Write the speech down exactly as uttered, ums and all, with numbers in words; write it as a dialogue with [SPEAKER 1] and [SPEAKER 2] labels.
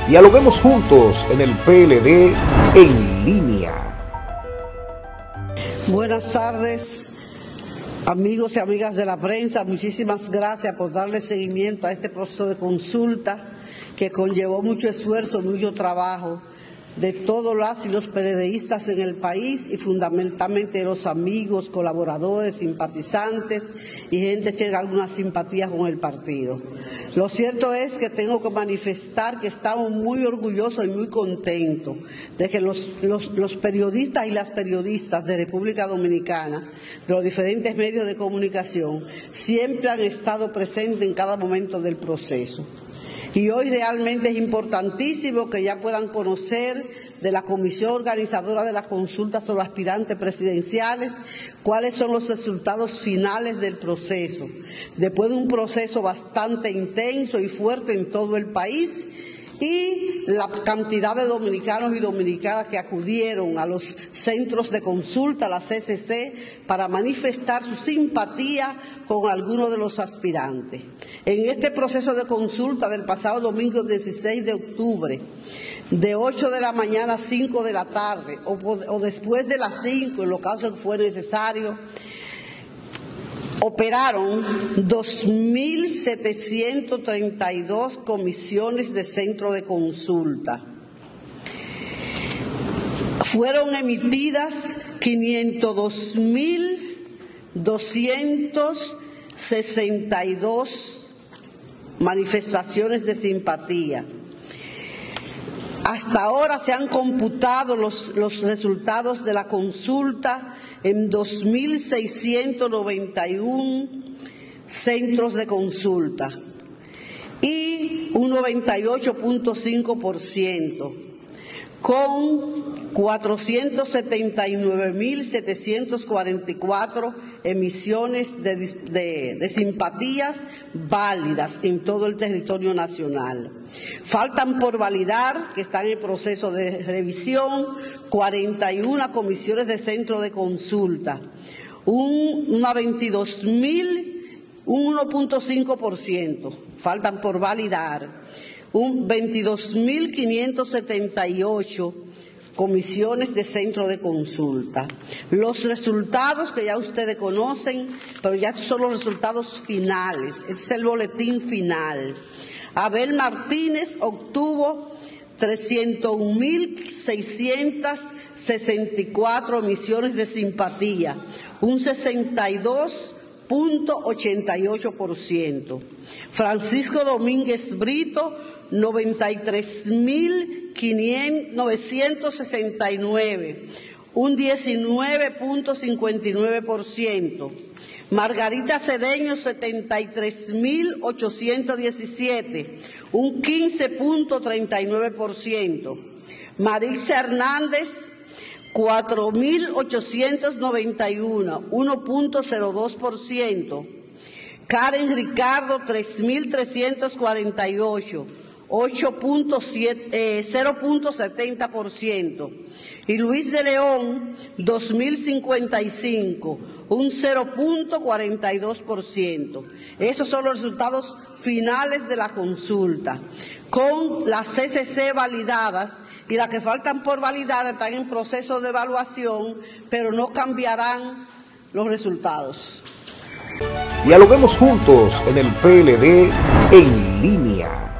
[SPEAKER 1] Dialoguemos juntos en el P L D en línea.
[SPEAKER 2] Buenas tardes, amigos y amigas de la prensa. Muchísimas gracias por darle seguimiento a este proceso de consulta que conllevó mucho esfuerzo, mucho trabajo de todos las y los PLDistas en el país y fundamentalmente de los amigos, colaboradores, simpatizantes y gente que tiene alguna simpatía con el partido. Lo cierto es que tengo que manifestar que estamos muy orgullosos y muy contentos de que los, los, los periodistas y las periodistas de República Dominicana, de los diferentes medios de comunicación, siempre han estado presentes en cada momento del proceso. Y hoy realmente es importantísimo que ya puedan conocer de la comisión organizadora de la consulta sobre aspirantes presidenciales cuáles son los resultados finales del proceso. Después de un proceso bastante intenso y fuerte en todo el país, y la cantidad de dominicanos y dominicanas que acudieron a los centros de consulta, a la C C C, para manifestar su simpatía con algunos de los aspirantes. En este proceso de consulta del pasado domingo dieciséis de octubre, de ocho de la mañana a cinco de la tarde, o, o después de las cinco, en los casos que fue necesario, operaron dos mil setecientas treinta y dos comisiones de centro de consulta. Fueron emitidas quinientos dos mil doscientas sesenta y dos manifestaciones de simpatía. Hasta ahora se han computado los, los resultados de la consulta en dos mil seiscientos noventa y uno centros de consulta y un noventa y ocho punto cinco por ciento, con cuatrocientas setenta y nueve mil setecientas cuarenta y cuatro emisiones de, de, de simpatías válidas en todo el territorio nacional. Faltan por validar, que están en proceso de revisión, cuarenta y una comisiones de centro de consulta, un, una veintidós mil, un uno punto cinco por ciento, faltan por validar, un veintidós mil quinientas setenta y ocho comisiones de centro de consulta. Los resultados que ya ustedes conocen, pero ya son los resultados finales, este es el boletín final. Abel Martínez obtuvo trescientos mil seiscientas sesenta y cuatro emisiones de simpatía, un sesenta y dos punto ochenta y ocho por ciento. Francisco Domínguez Brito, noventa y tres mil novecientos sesenta y nueve, un diecinueve punto cincuenta y nueve por ciento. Margarita Cedeño, setenta y tres mil ochocientos diecisiete, un quince punto treinta y nueve por ciento. Maritza Hernández, cuatro mil ochocientos noventa y uno, uno punto cero dos por ciento. Karen Ricardo, tres mil trescientos cuarenta y ocho, cero punto setenta por ciento. Y Luis de León, dos mil cincuenta y cinco, un cero punto cuarenta y dos por ciento. Esos son los resultados finales de la consulta, con las C C C validadas, y las que faltan por validar están en proceso de evaluación, pero no cambiarán los resultados.
[SPEAKER 1] Dialoguemos juntos en el P L D en línea.